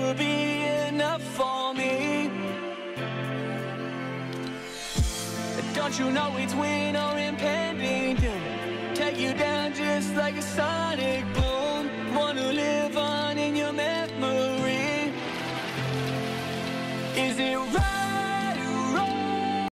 never be enough for me. Don't you know it's win or impending doom? Take you down just like a sonic boom. Wanna live on in your memory. Is it right?